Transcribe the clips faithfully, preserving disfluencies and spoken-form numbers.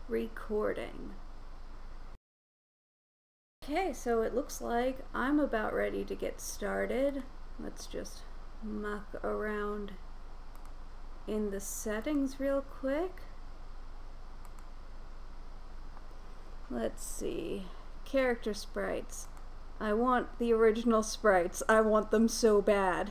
recording. Okay, so it looks like I'm about ready to get started. Let's just muck around in the settings real quick. Let's see. Character sprites. I want the original sprites. I want them so bad.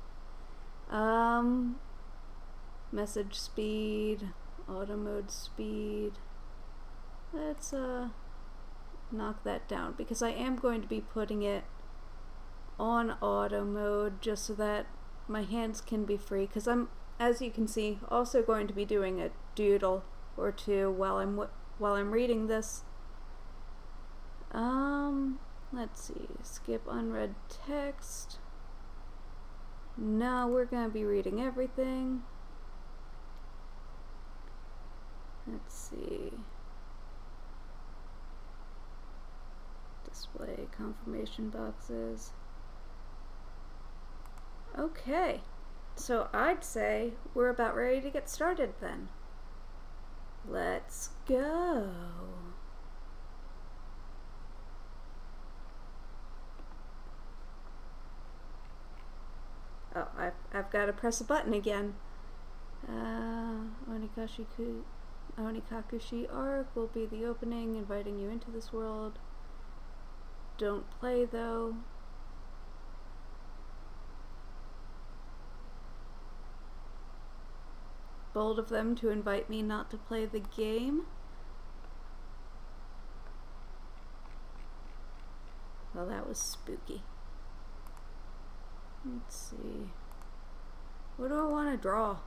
Um, message speed, auto mode speed. Let's uh knock that down because I am going to be putting it on auto mode just so that my hands can be free, because I'm, as you can see, also going to be doing a doodle or two while I'm while I'm reading this. Um, let's see. Skip unread text. No, we're gonna be reading everything. Let's see. Display confirmation boxes. Okay, so I'd say we're about ready to get started then. Let's go. Oh, I've, I've got to press a button again. Uh, Onikakushi, Onikakushi arc will be the opening, inviting you into this world. Don't play though. Bold of them to invite me not to play the game. Well, that was spooky. Let's see. What do I want to draw?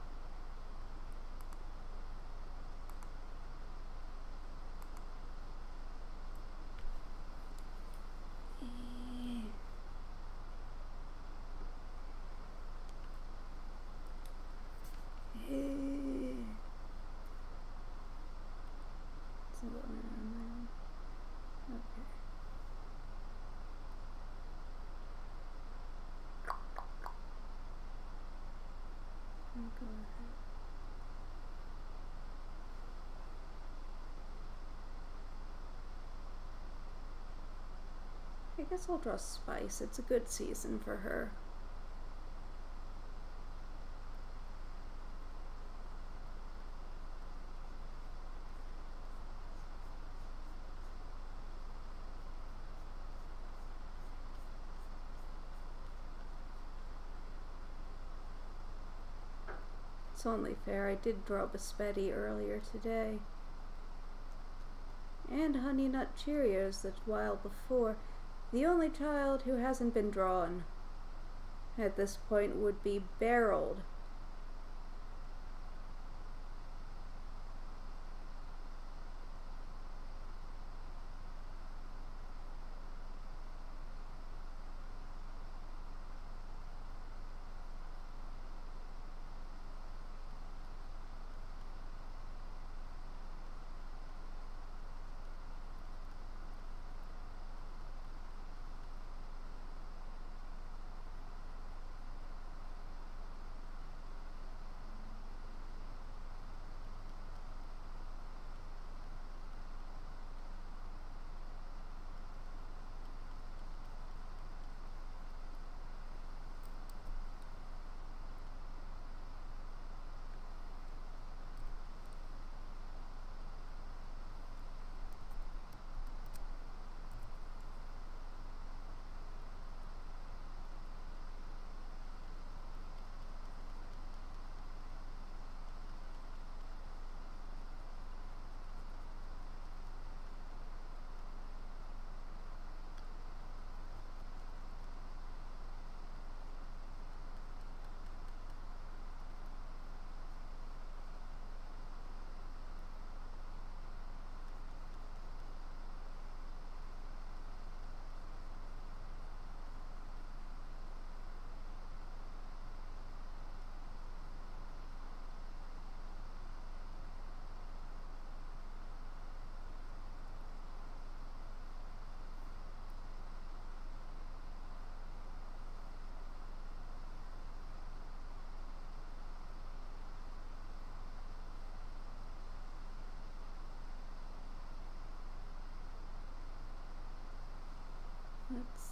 I guess I'll draw Spice. It's a good season for her. It's only fair. I did draw Bespetti earlier today. And Honey Nut Cheerios that while before. The only child who hasn't been drawn at this point would be Barreled.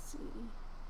see.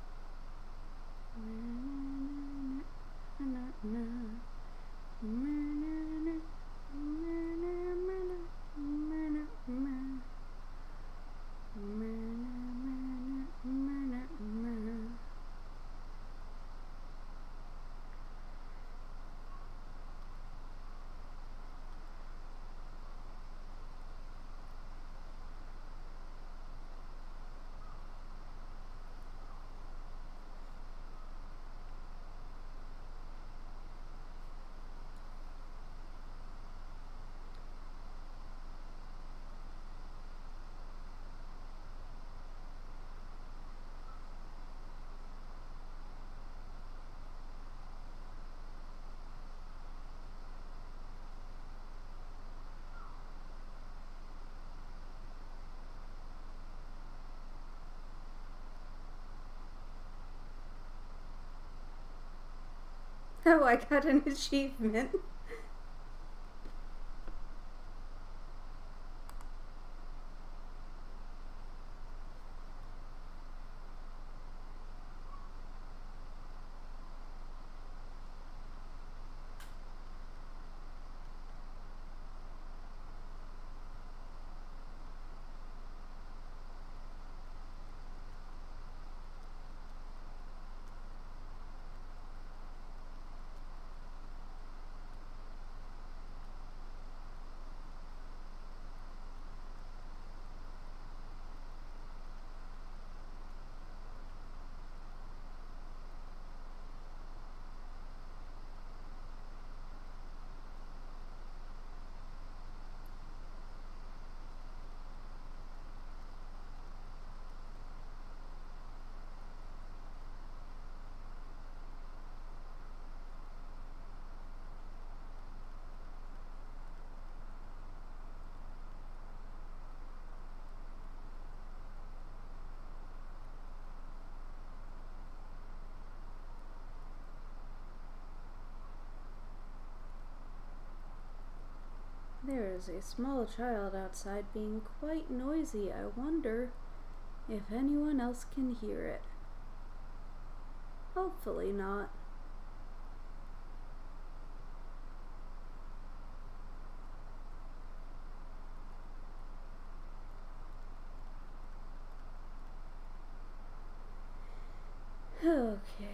Oh, I got an achievement. There is a small child outside being quite noisy. I wonder if anyone else can hear it. Hopefully not. Okay.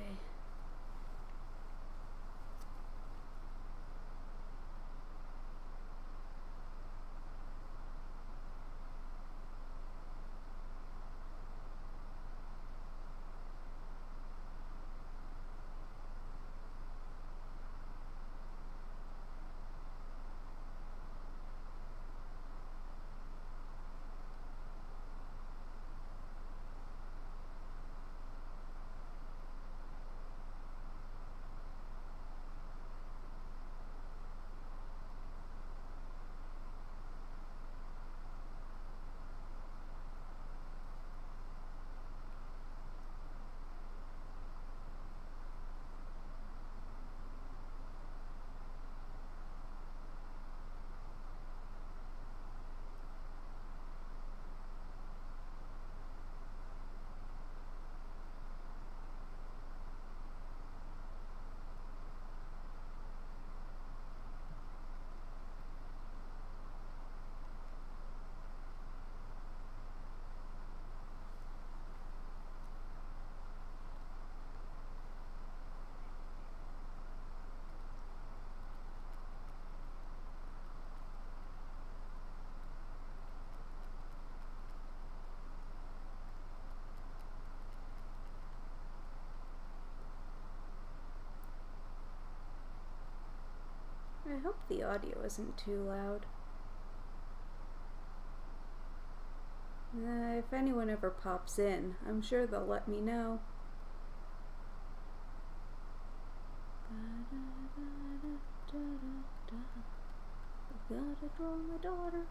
I hope the audio isn't too loud. Uh, if anyone ever pops in, I'm sure they'll let me know. Gotta call my daughter.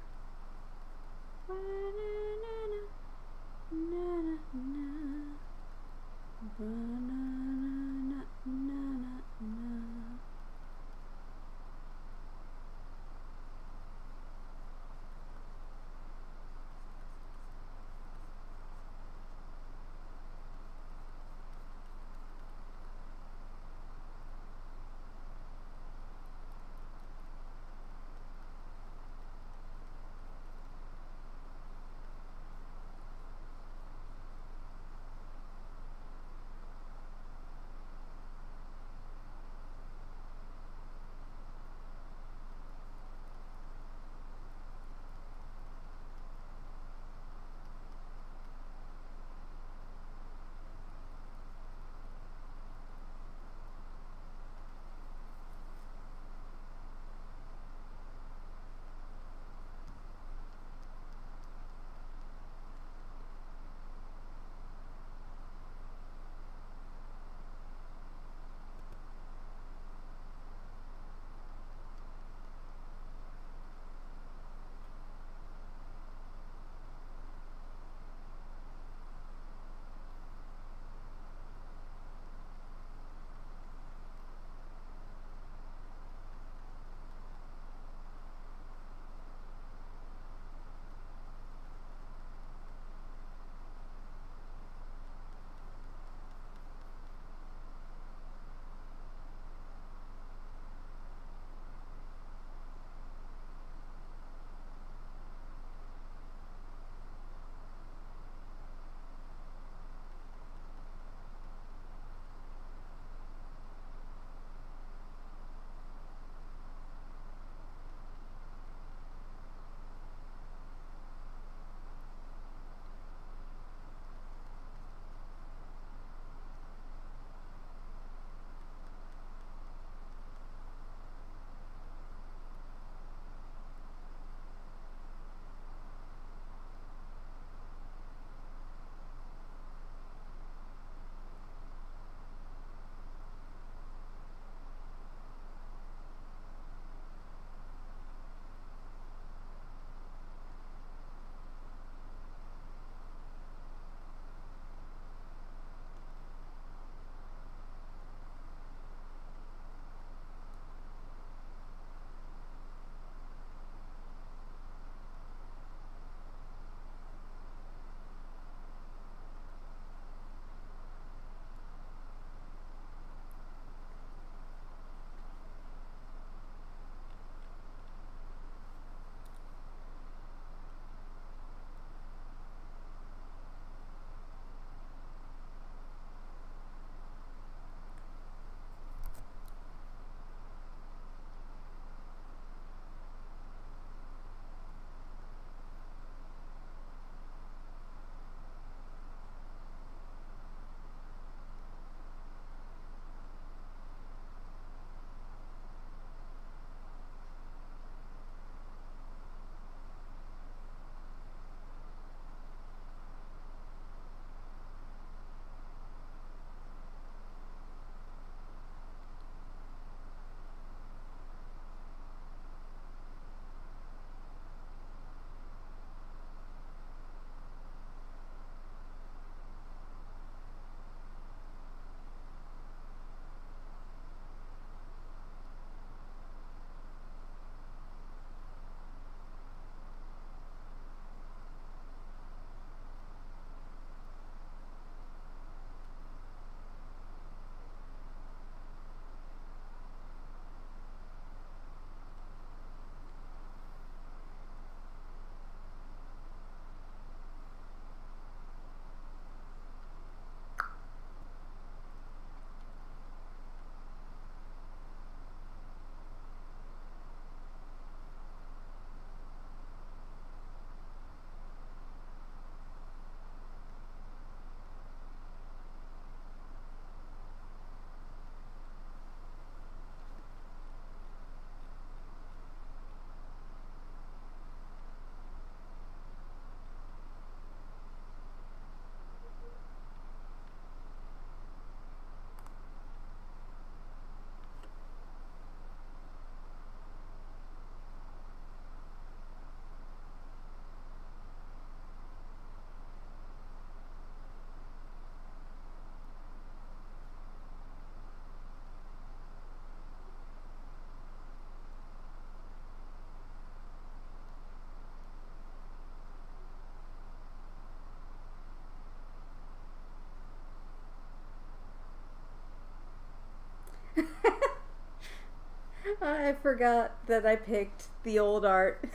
I forgot that I picked the old art.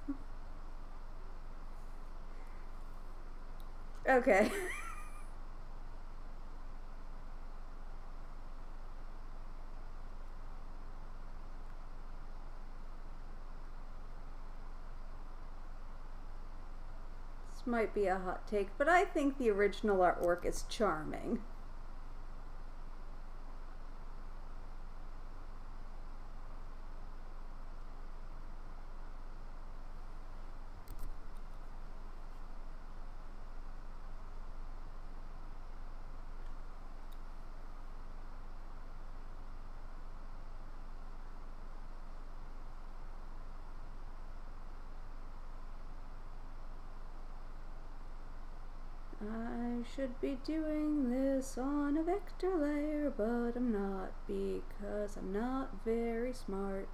Okay. This might be a hot take, but I think the original artwork is charming. I should be doing this on a vector layer, but I'm not because I'm not very smart.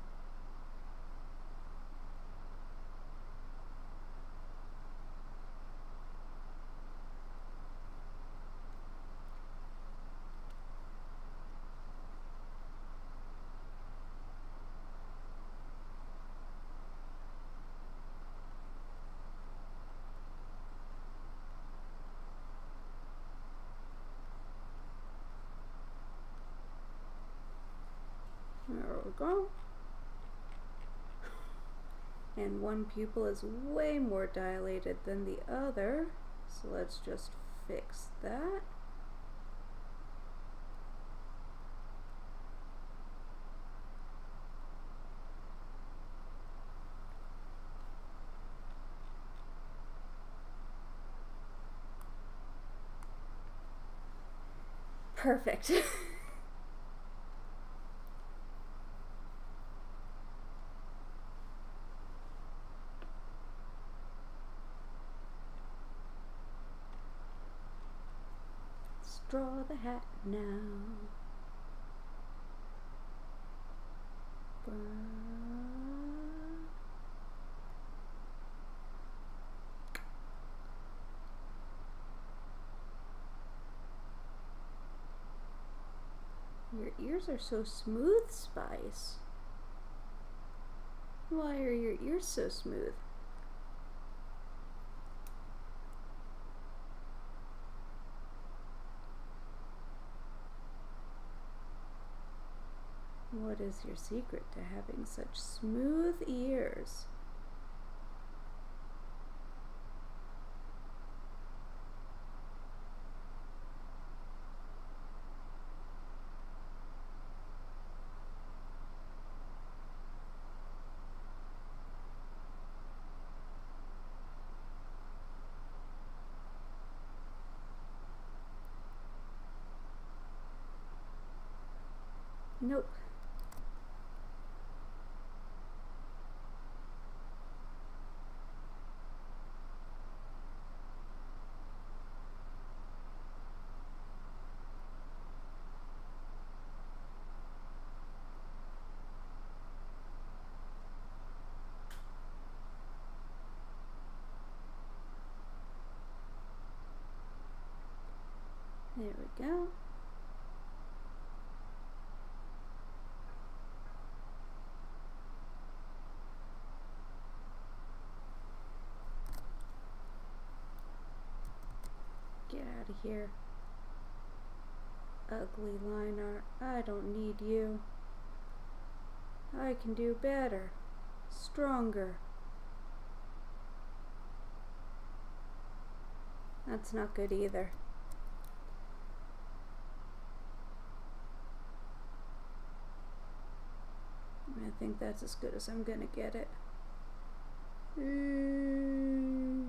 There we go. And one pupil is way more dilated than the other, so let's just fix that. Perfect. Draw the hat now. Your ears are so smooth, Spice. Why are your ears so smooth? What is your secret to having such smooth ears? Nope. There we go. Get out of here. Ugly line art. I don't need you. I can do better. Stronger. That's not good either. I think that's as good as I'm gonna get it. Mm.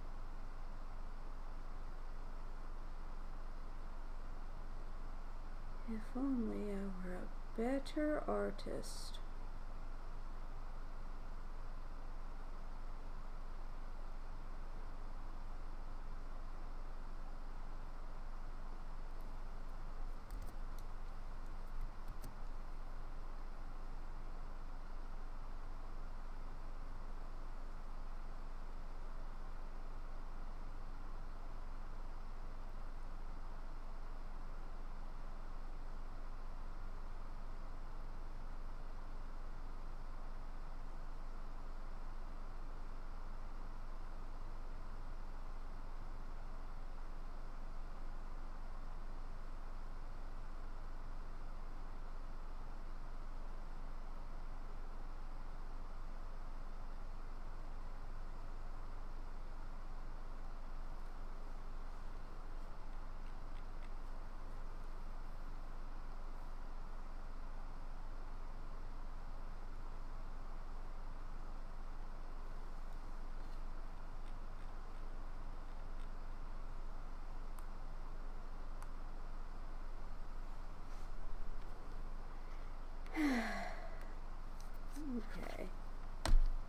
If only I were a better artist.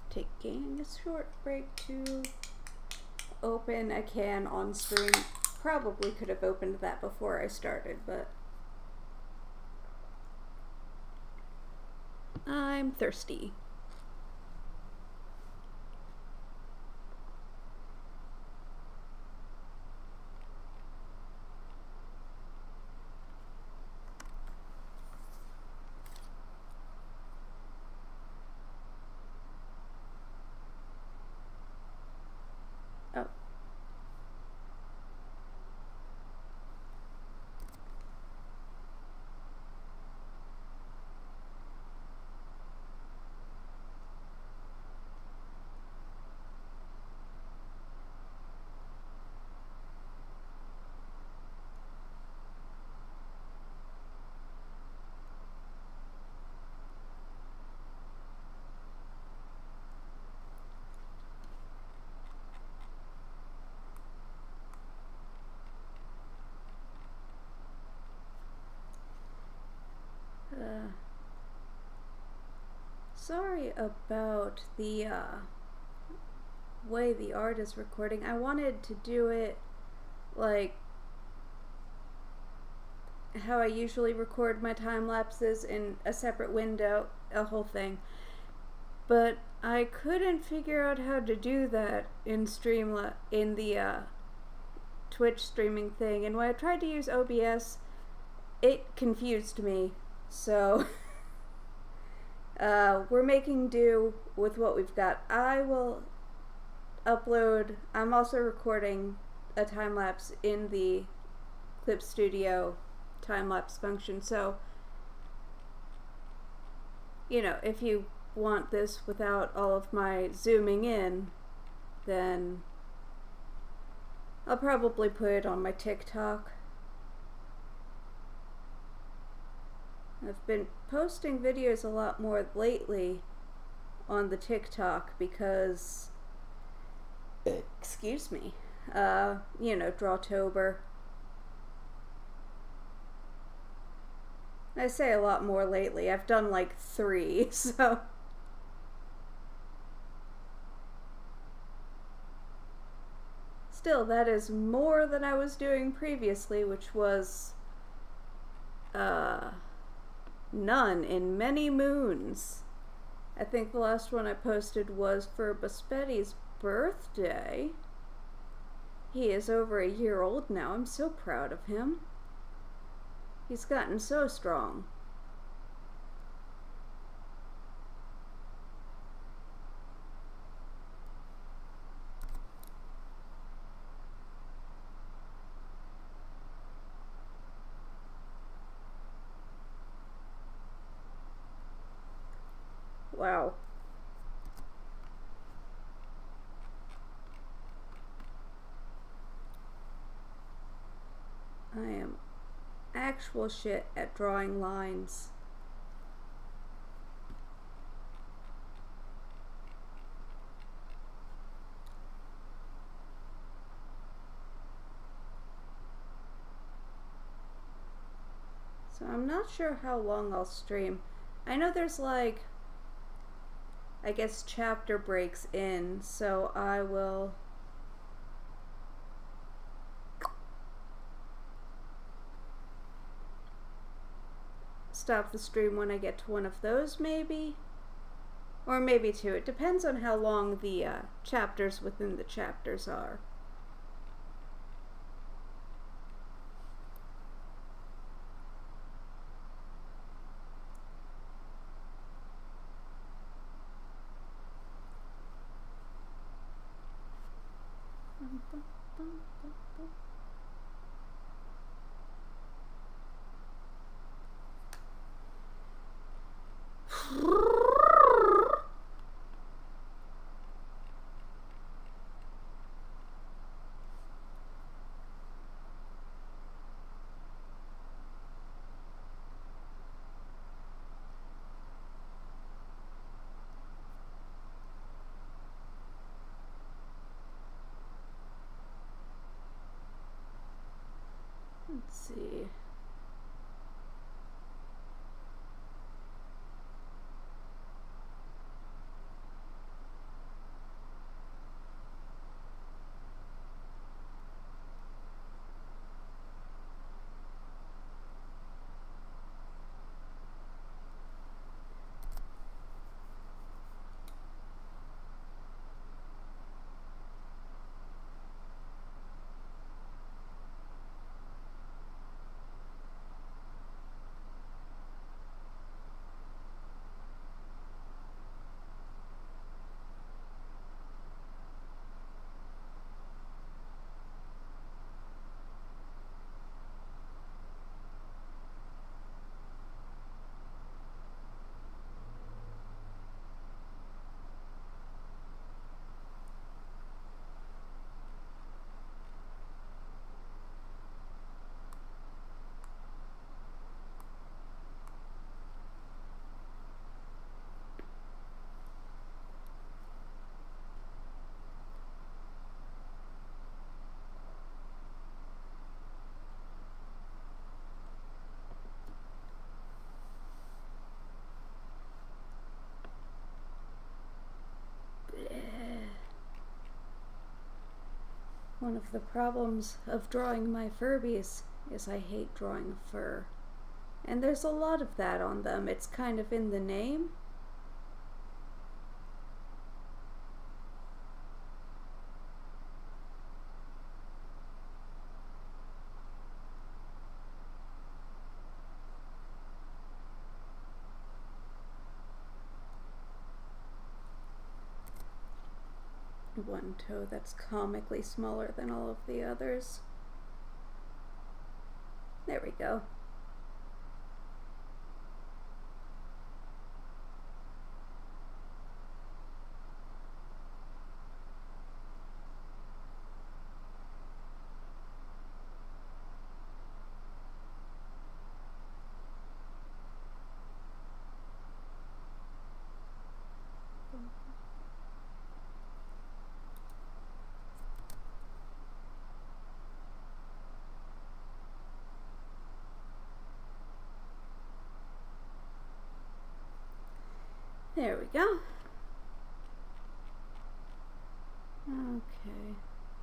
taking a short break to open a can on stream. Probably could have opened that before I started, but I'm thirsty. Oh. Uh, sorry about the uh, way the art is recording. I wanted to do it like how I usually record my time lapses in a separate window, a whole thing. But I couldn't figure out how to do that in Streamla in the uh, Twitch streaming thing, and when I tried to use O B S, it confused me. So uh, we're making do with what we've got. I will upload. I'm also recording a time lapse in the Clip Studio time lapse function. So you know, if you want this without all of my zooming in, then I'll probably put it on my TikTok. I've been posting videos a lot more lately on the TikTok because, excuse me, uh, you know, Drawtober. I say a lot more lately. I've done like three, so. Still, that is more than I was doing previously, which was, uh, none in many moons. I think the last one I posted was for Buspetti's birthday. He is over a year old now. I'm so proud of him. He's gotten so strong. Wow. I am actual shit at drawing lines. So I'm not sure how long I'll stream. I know there's like, I guess, chapter breaks in, so I will stop the stream when I get to one of those, maybe? Or maybe two. It depends on how long the uh, chapters within the chapters are. Let's see. One of the problems of drawing my Furbies is I hate drawing fur. And there's a lot of that on them. It's kind of in the name. One toe that's comically smaller than all of the others. There we go. There we go. Okay.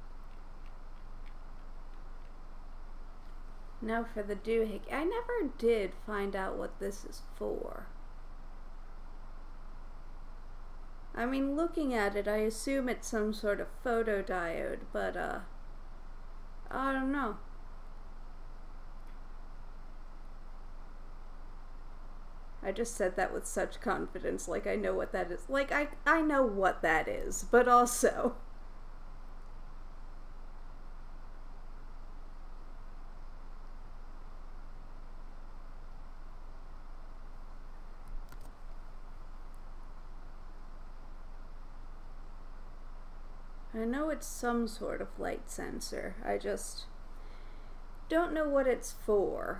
Now for the doohickey. I never did find out what this is for. I mean, looking at it, I assume it's some sort of photodiode, but, uh, I don't know. I just said that with such confidence, like I know what that is. Like, I, I know what that is, but also... I know it's some sort of light sensor. I just don't know what it's for.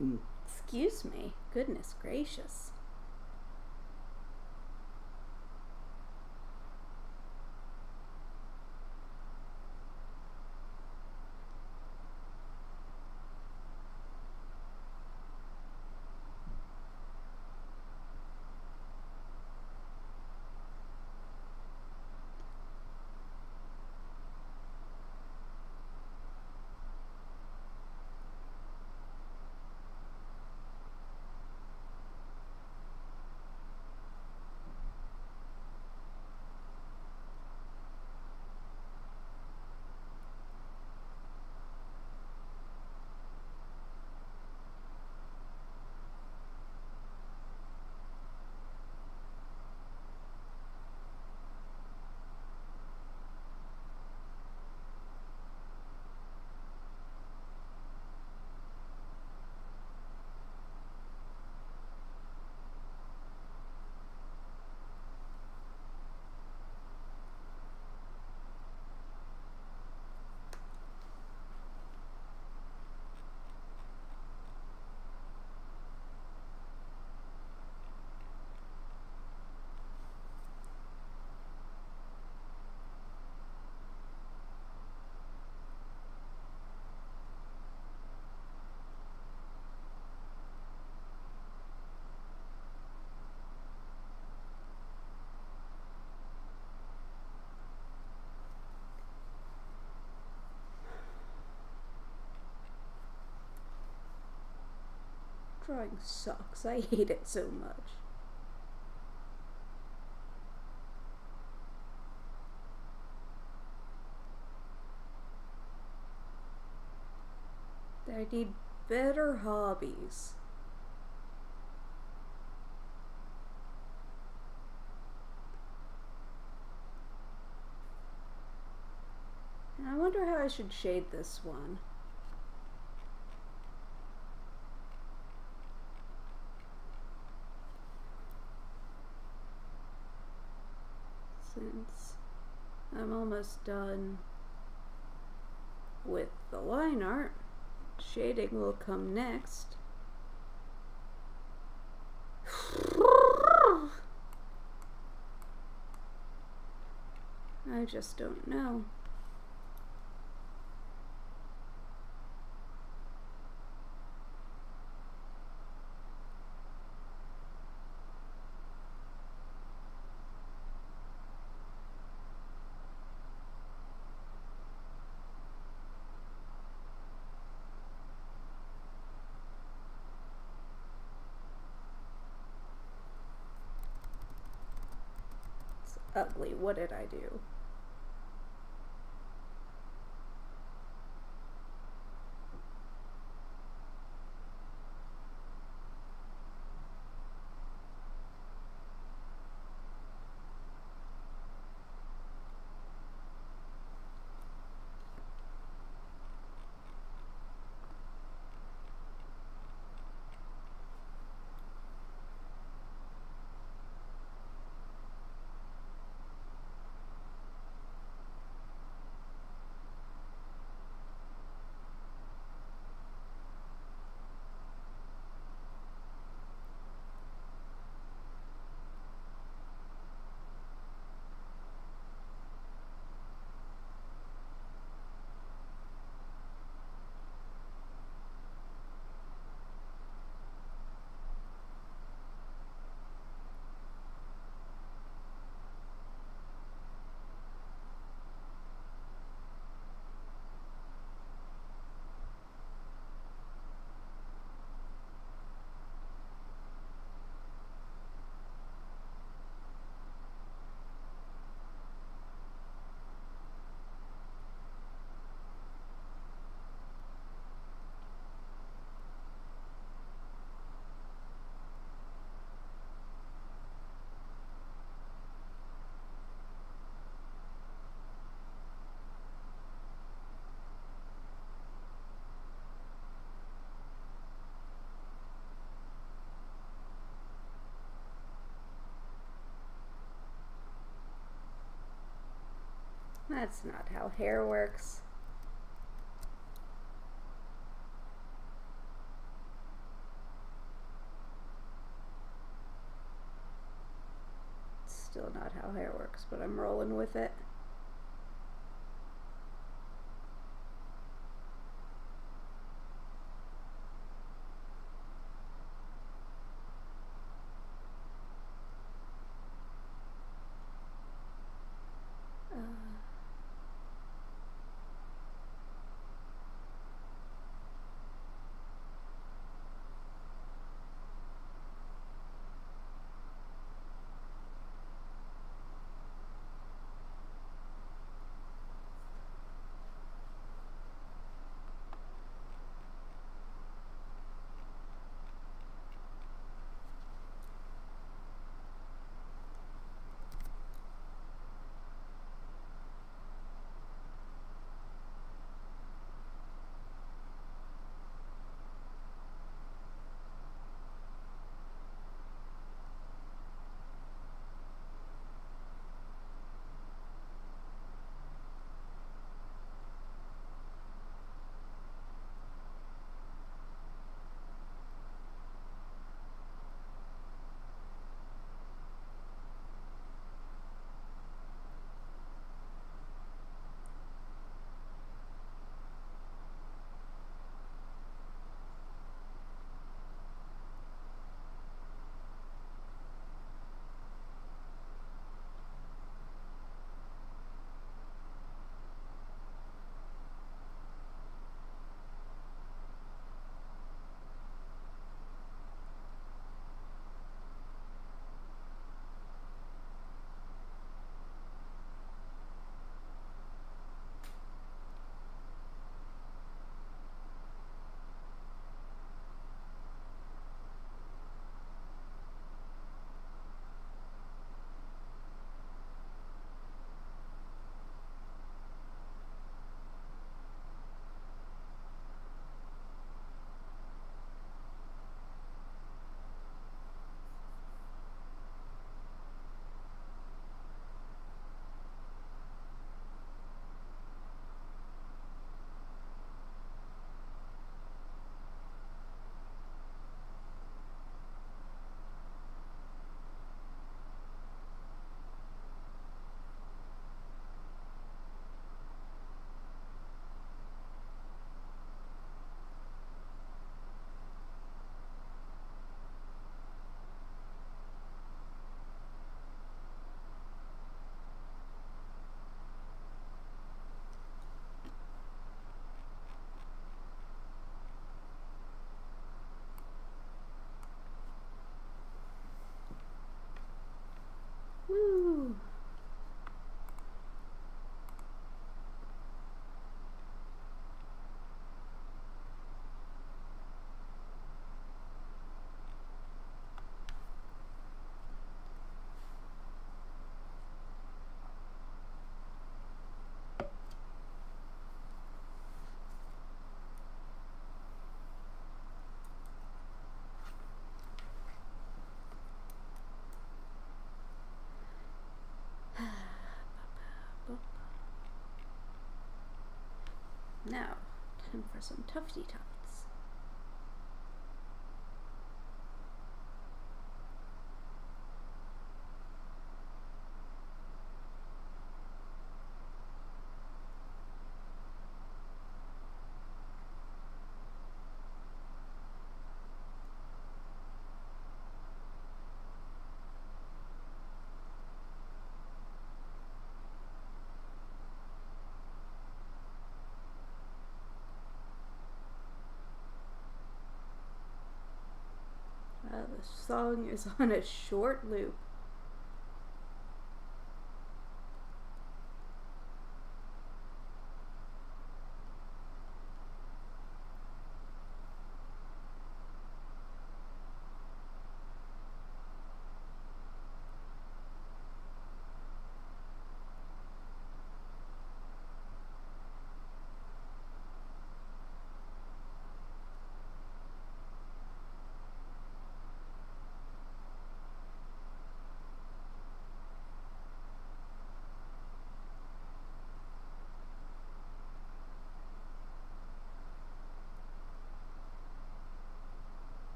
Excuse me. Goodness gracious. Drawing sucks. I hate it so much. I need better hobbies. And I wonder how I should shade this one. Since I'm almost done with the line art, shading will come next. I just don't know. Ugly. What did I do? That's not how hair works. still not how hair works, but I'm rolling with it. Woo! Now, time for some tufty tufts. Uh, the song is on a short loop.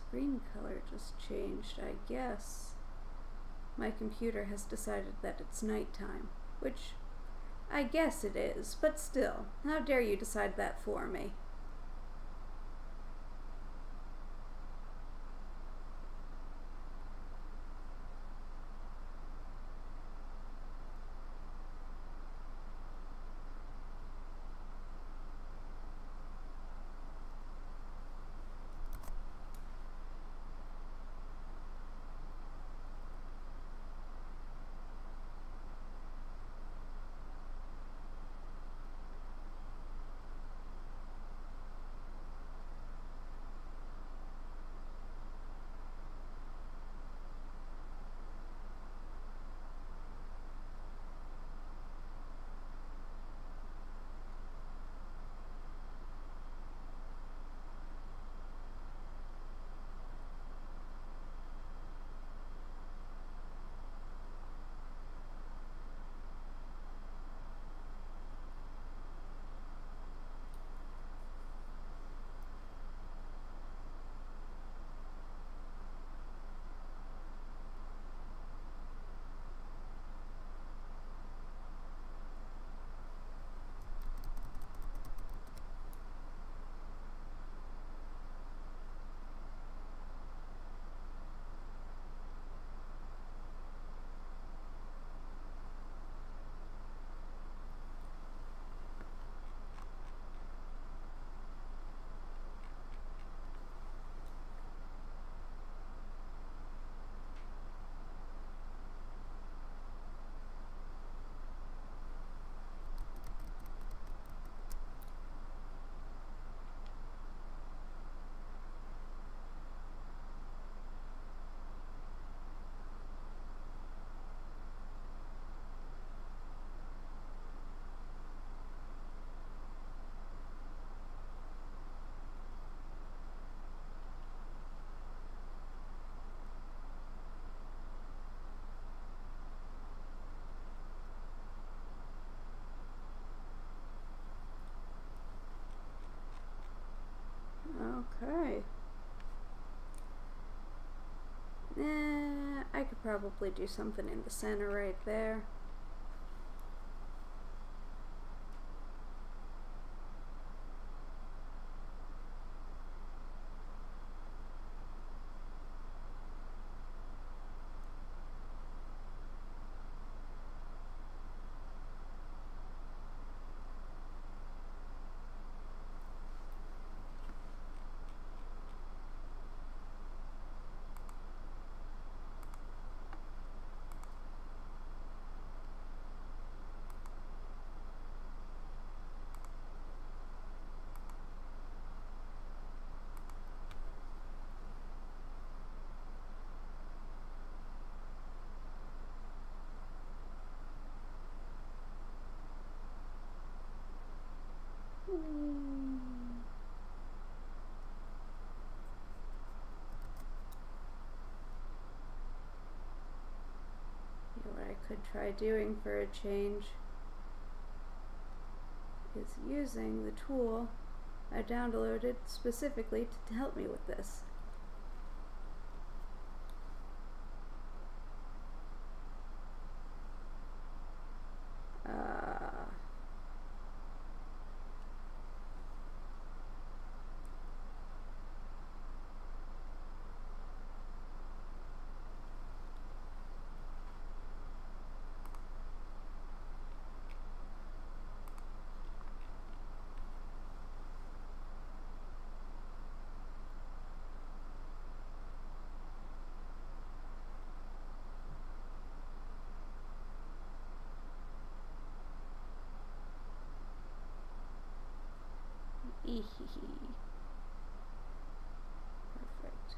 screen color just changed. I guess my computer has decided that it's nighttime, which I guess it is, but still, how dare you decide that for me? Okay. Eh, I could probably do something in the center right there. What I could try doing for a change is using the tool I downloaded specifically to help me with this. Uh, Ehehe. Perfect.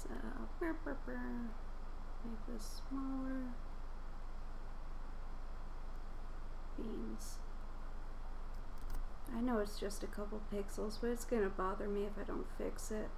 So, burr, burr, burr. Make this smaller. Beans. I know it's just a couple pixels, but it's gonna bother me if I don't fix it.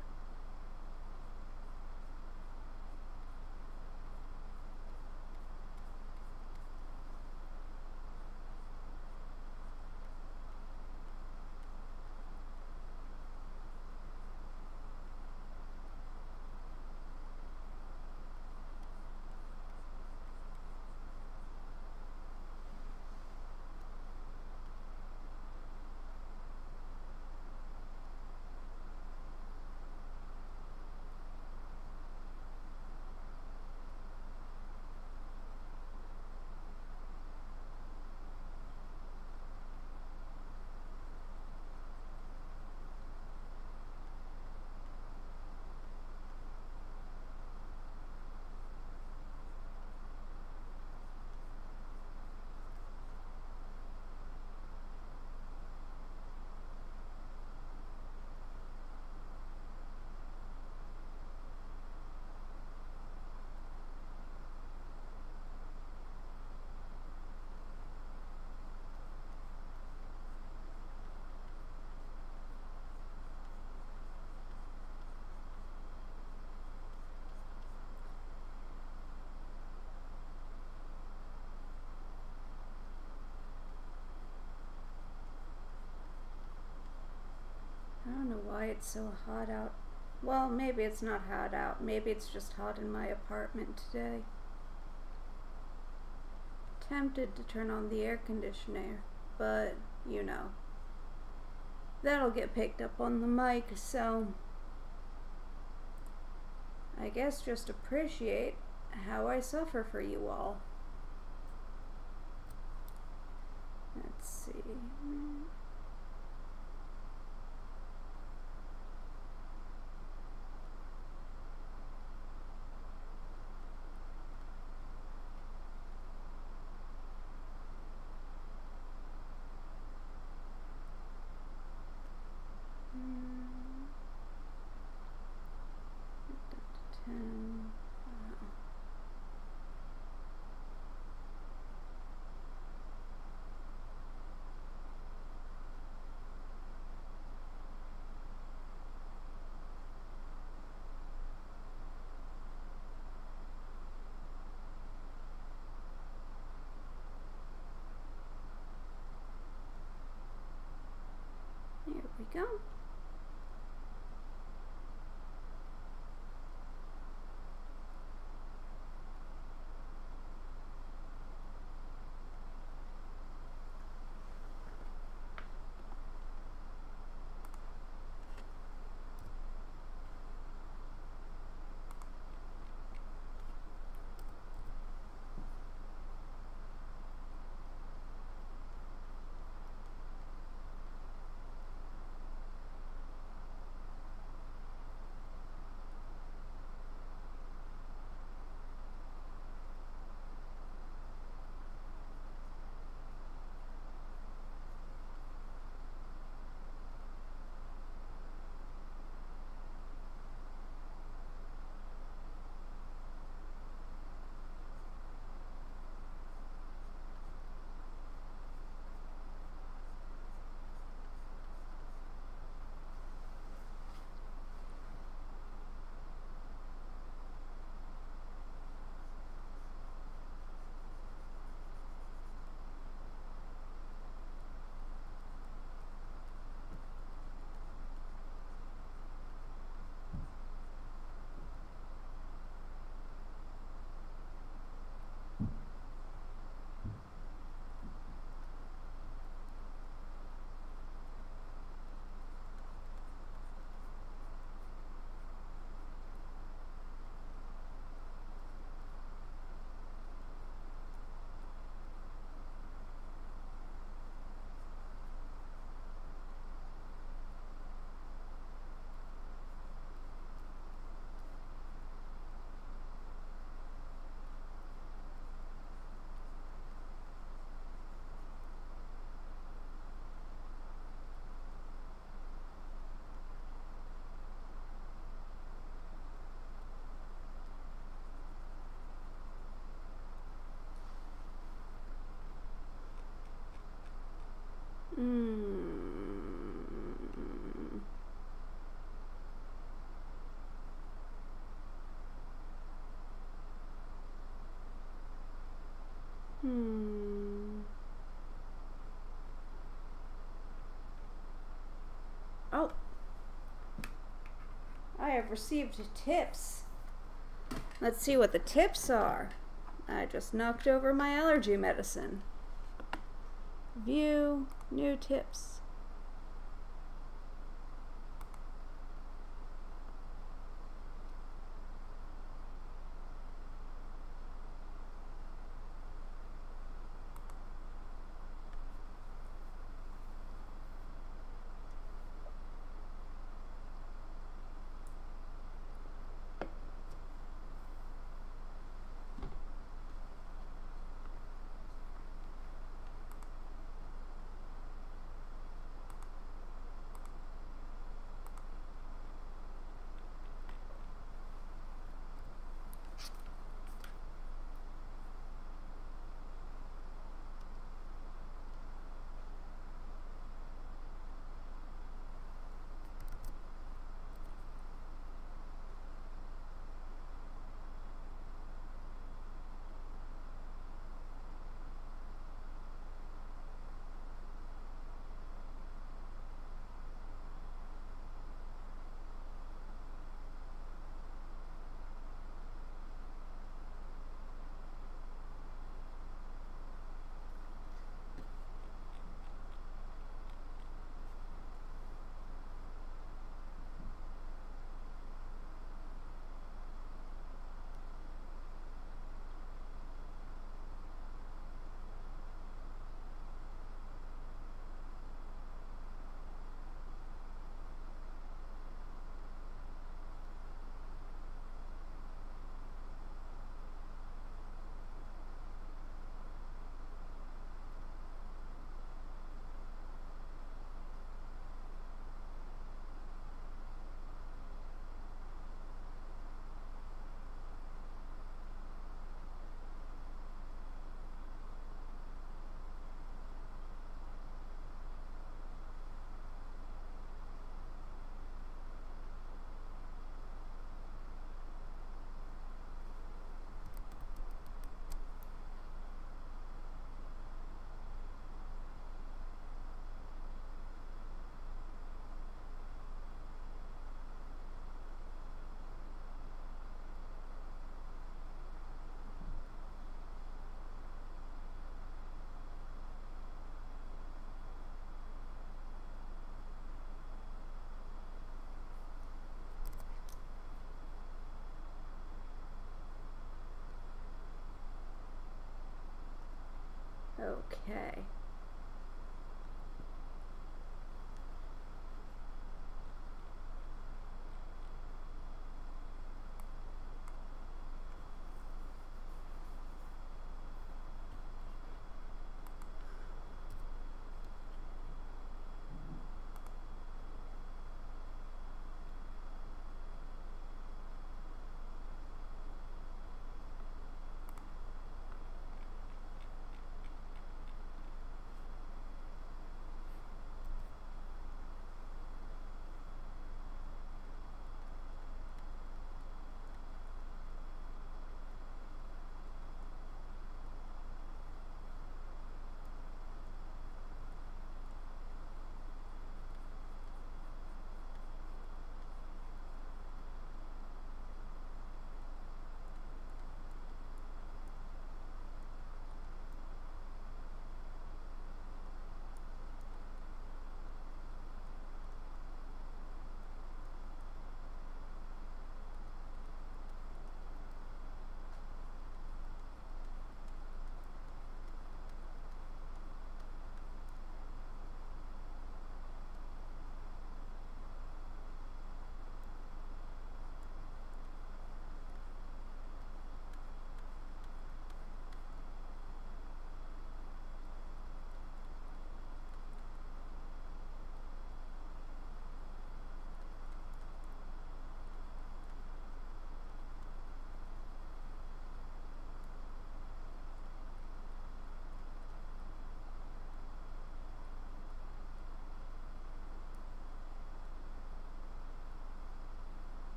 I don't know why it's so hot out. Well, maybe it's not hot out. Maybe it's just hot in my apartment today. Tempted to turn on the air conditioner, but you know, that'll get picked up on the mic, so I guess just appreciate how I suffer for you all. Let's see. There we go. Hmm. Oh. I have received tips. Let's see what the tips are. I just knocked over my allergy medicine. View new tips.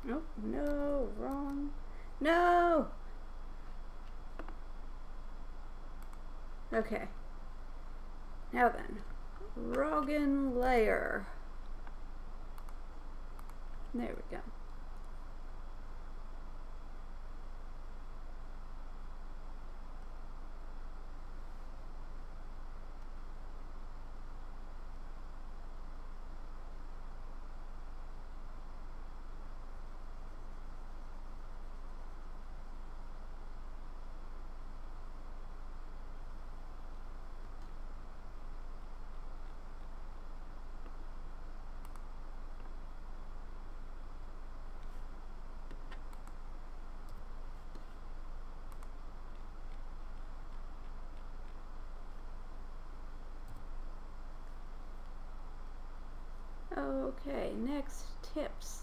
Oh, no, wrong. No! Okay. Now then, Rogan layer. There we go. Okay, next, tips.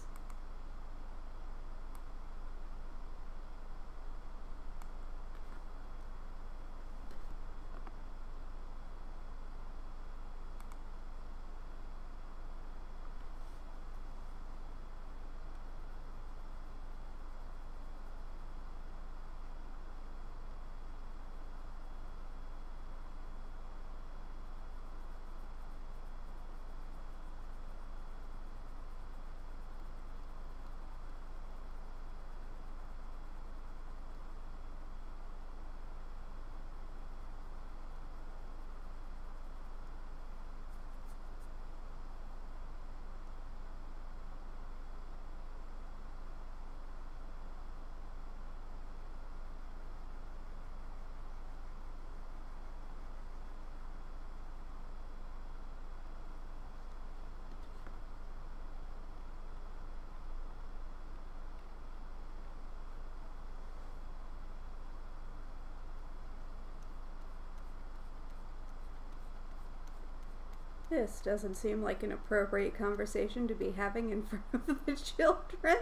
This doesn't seem like an appropriate conversation to be having in front of the children.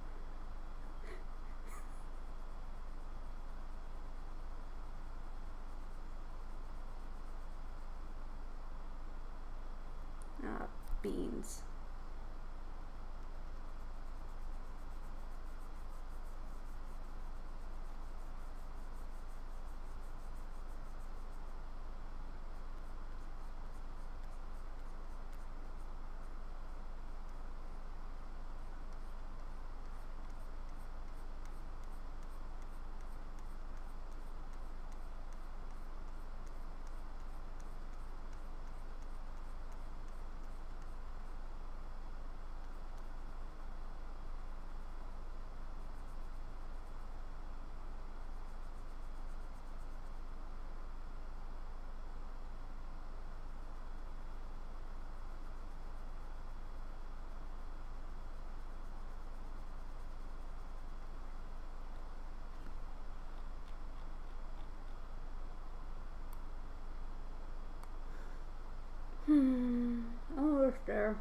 Ah, beans. Hmm, almost there.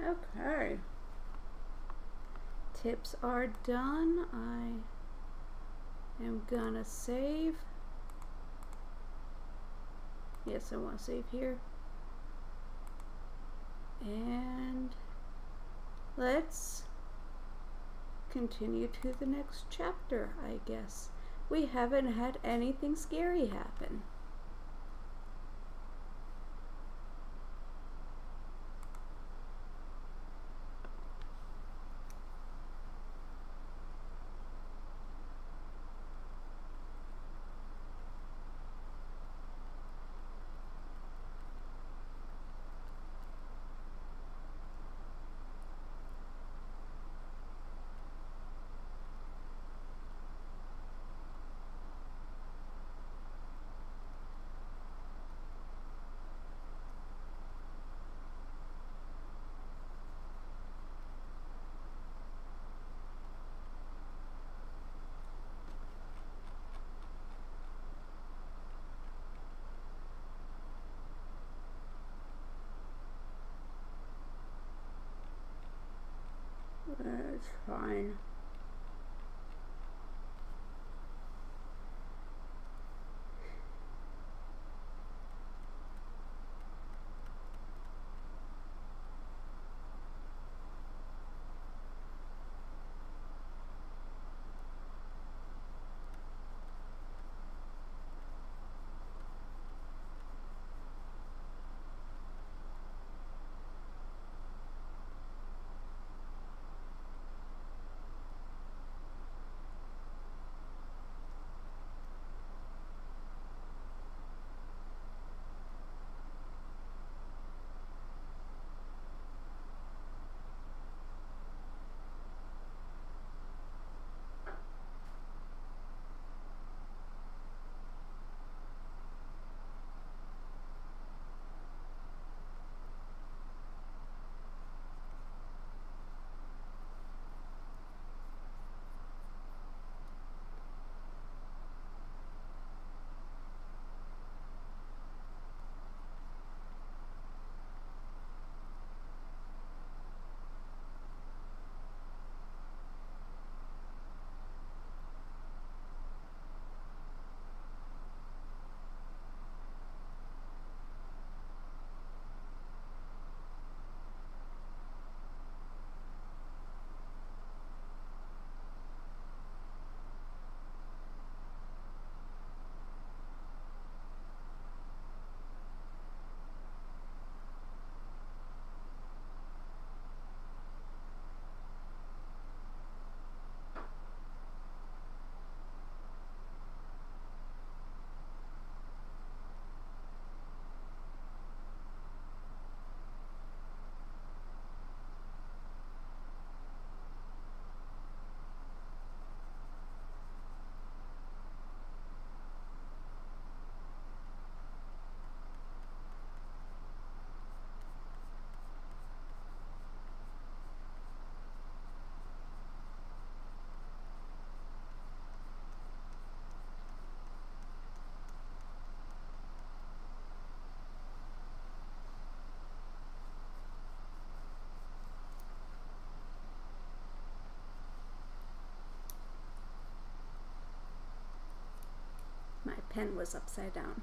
Okay. Tips are done. I am gonna save. Yes, I want to save here. And let's continue to the next chapter, I guess. We haven't had anything scary happen. That's fine. My pen was upside down.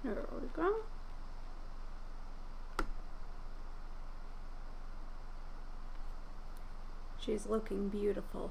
There we go. She's looking beautiful.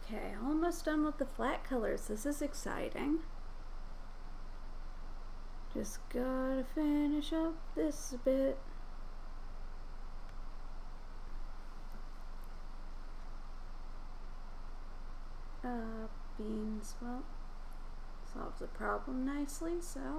Okay, almost done with the flat colors. This is exciting. Just gotta finish up this bit. Uh, beans, well, solves the problem nicely, so.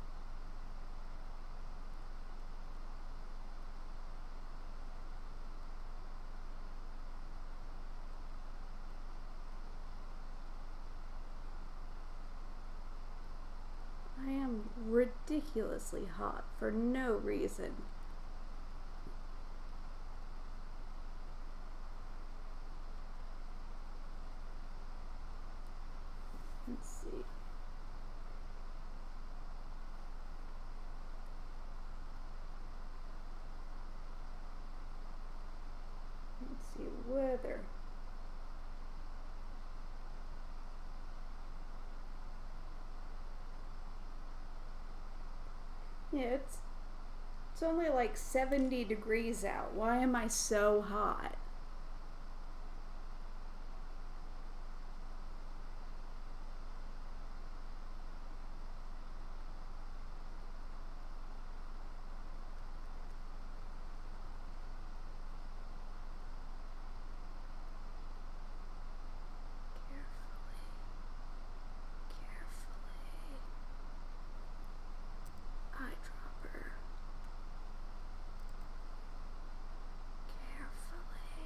I am ridiculously hot for no reason. Let's see. Let's see whether. Yeah, it's it's only like seventy degrees out. Why am I so hot? Eyedropper. Carefully.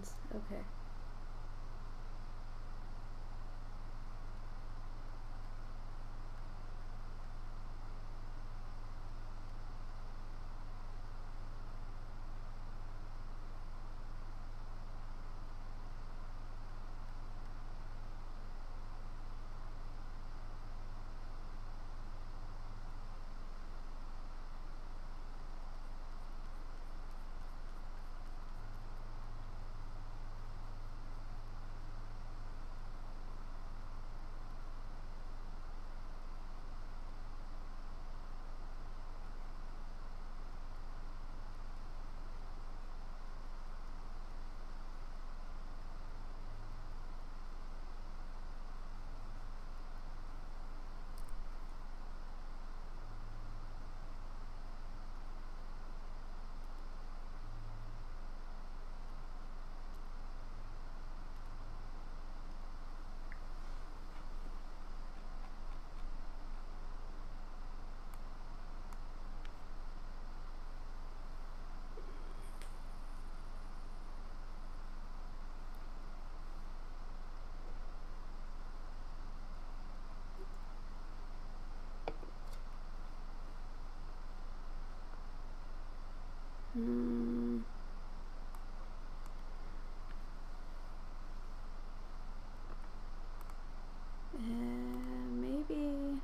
ones. Okay. Hmm. And maybe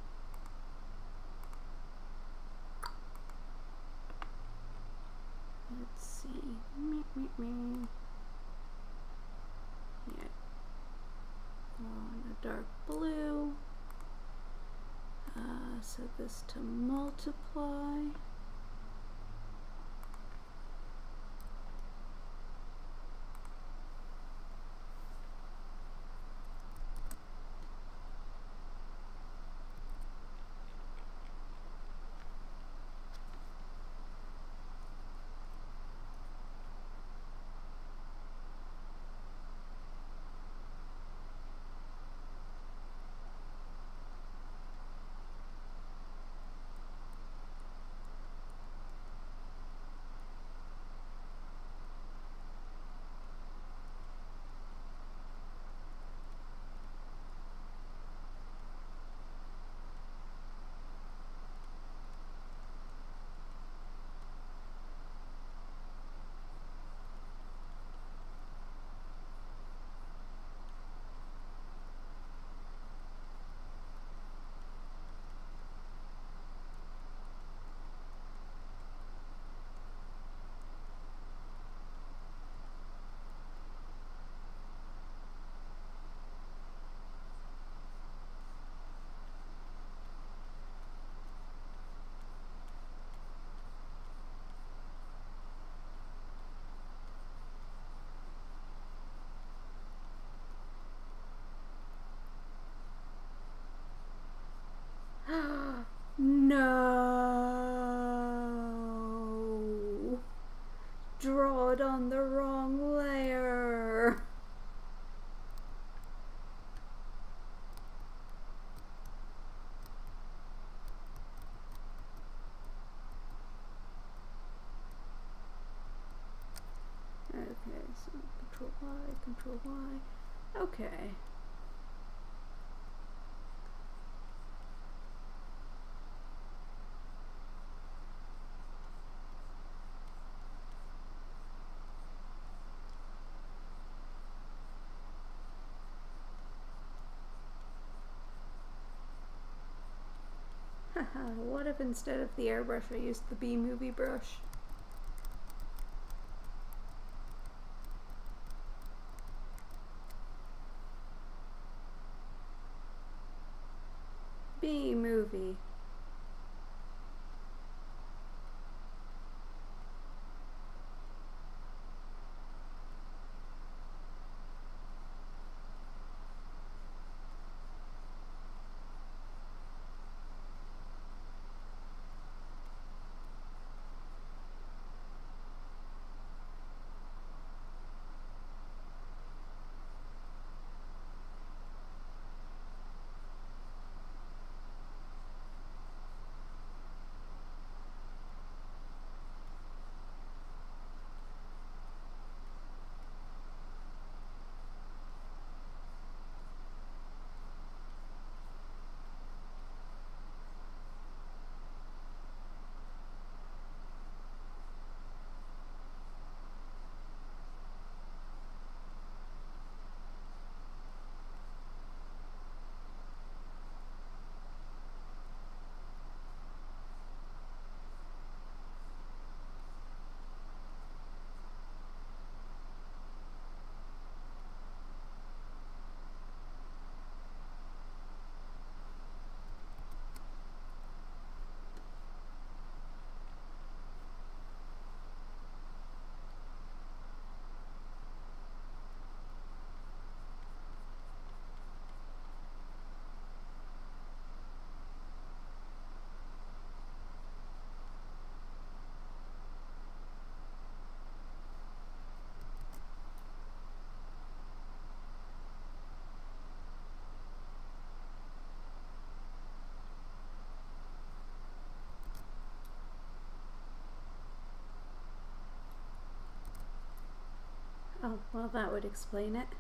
let's see. Meh, meh, meh. Yeah. On a dark blue. Uh, set this to multiply. No! Draw it on the wrong layer! Okay, so control Y, control Y. Okay. Haha, what if instead of the airbrush I used the B-movie brush? B-movie. Oh, well, that would explain it.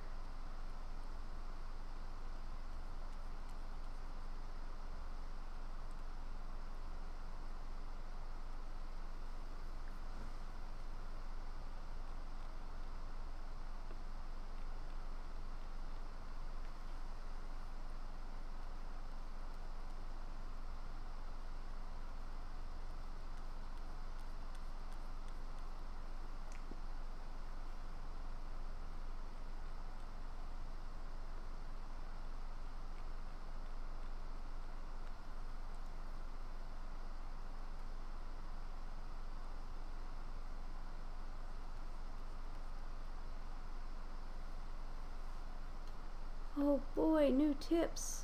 Oh boy, new tips.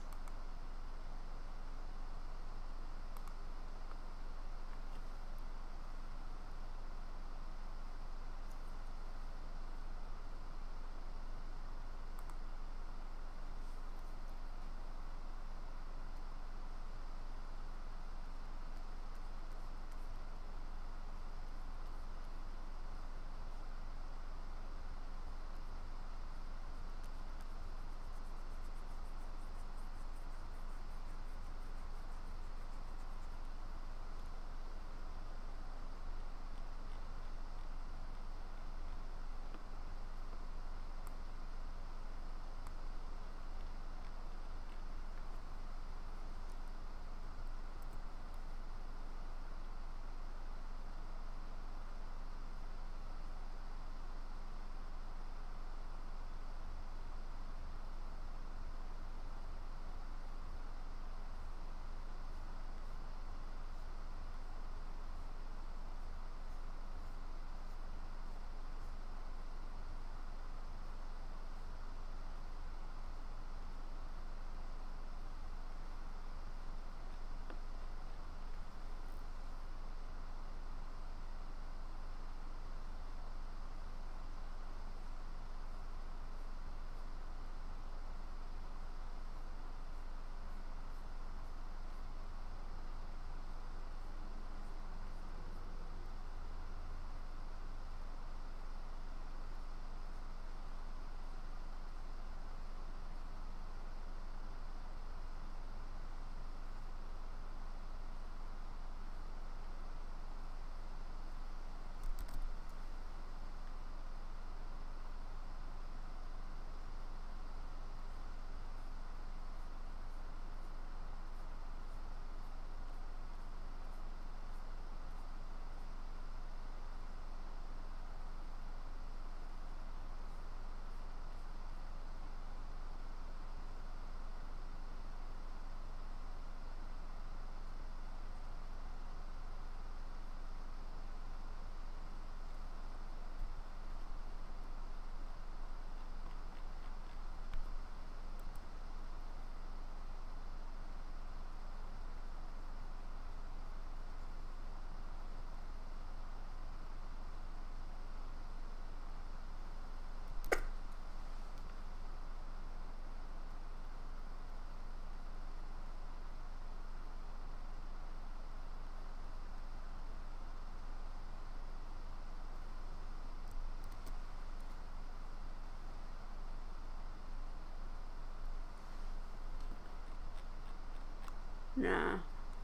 Nah.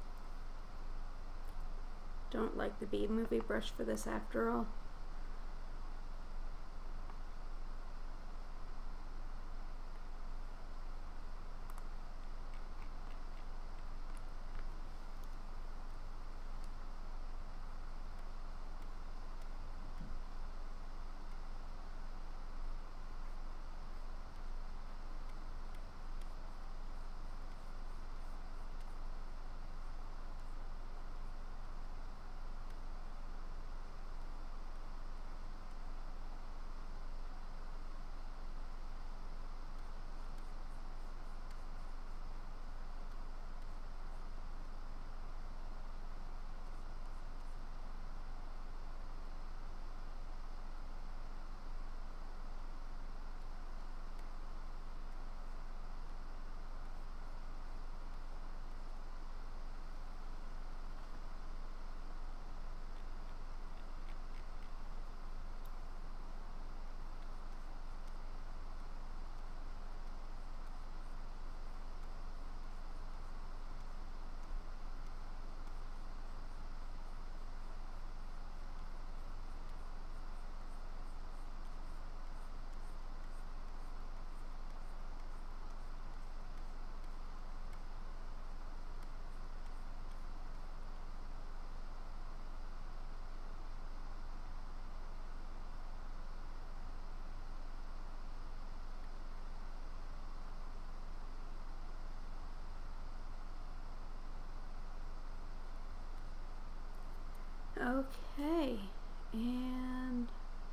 Don't like the B movie brush for this after all. Okay, and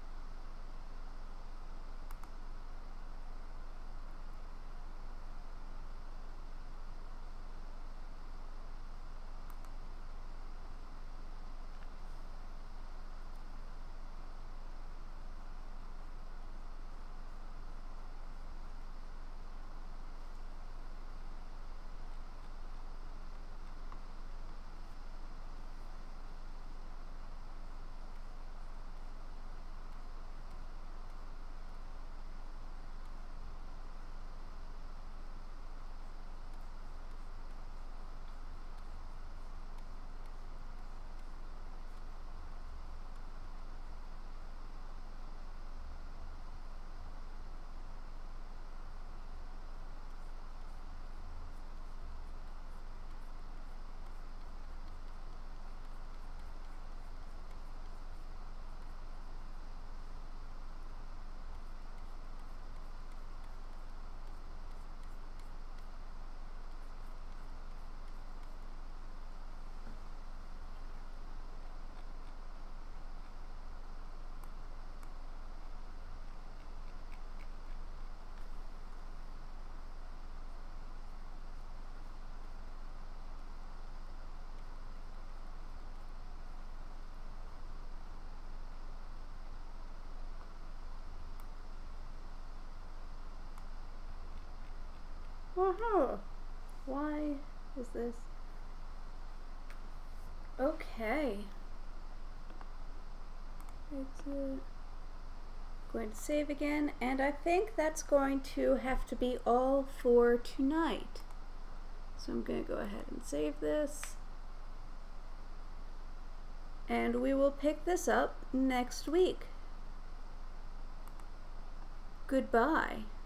uh-huh. Why is this? Okay. It's uh, going to save again, and I think that's going to have to be all for tonight. So I'm going to go ahead and save this. And we will pick this up next week. Goodbye.